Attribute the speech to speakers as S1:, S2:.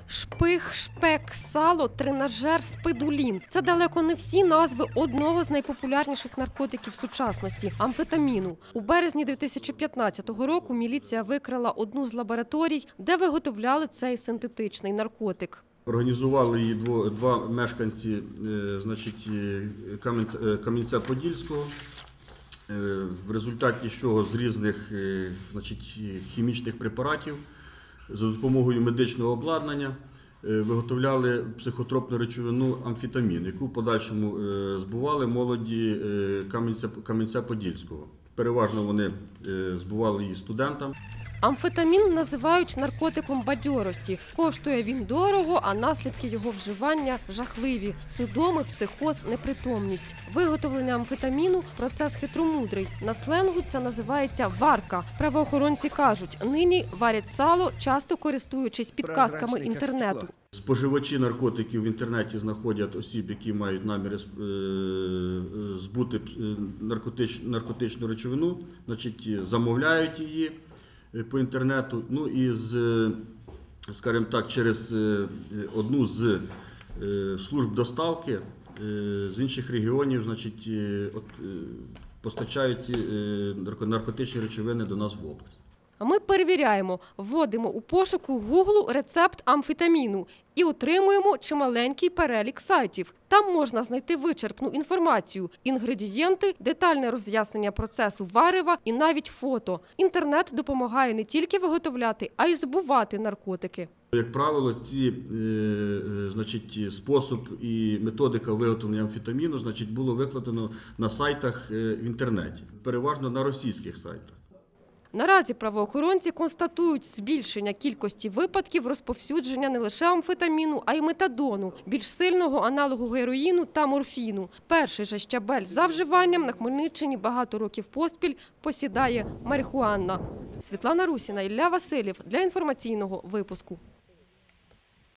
S1: Шпиг, шпек, сало, тренажер, спидулін – це далеко не всі назви одного з найпопулярніших наркотиків сучасності – амфетаміну. У березні 2015 року міліція викрила одну з лабораторій, де виготовляли цей синтетичний наркотик.
S2: Організували її два мешканці Кам'янця-Подільського, в результаті чого з різних хімічних препаратів за допомогою медичного обладнання виготовляли психотропну речовину амфетамін, яку в подальшому збували молоді Кам'янця-Подільського. Переважно вони збували її студентам.
S1: Амфетамін називають наркотиком бадьорості. Коштує він дорого, а наслідки його вживання жахливі – судоми, психоз, непритомність. Виготовлення амфетаміну – процес хитромудрий. На сленгу це називається варка. Правоохоронці кажуть, нині варять сало, часто користуючись підказками інтернету.
S2: Споживачі наркотиків в інтернеті знаходять осіб, які мають наміри збути наркотичну речовину, замовляють її по інтернету, і скажімо так, через одну з служб доставки з інших регіонів, постачають ці наркотичні речовини до нас в область.
S1: Ми перевіряємо, вводимо у пошуку Гуглу рецепт амфетаміну і отримуємо чималенький перелік сайтів. Там можна знайти вичерпну інформацію, інгредієнти, детальне роз'яснення процесу варева і навіть фото. Інтернет допомагає не тільки виготовляти, а й збувати наркотики.
S2: Як правило, спосіб і методика виготовлення амфетаміну було викладено на сайтах в інтернеті, переважно на російських сайтах.
S1: Наразі правоохоронці констатують збільшення кількості випадків розповсюдження не лише амфетаміну, а й метадону, більш сильного аналогу героїну та морфіну. Перший же щабель за вживанням на Хмельниччині багато років поспіль посідає марихуана. Світлана Русіна, Ілля Васильєв для інформаційного випуску.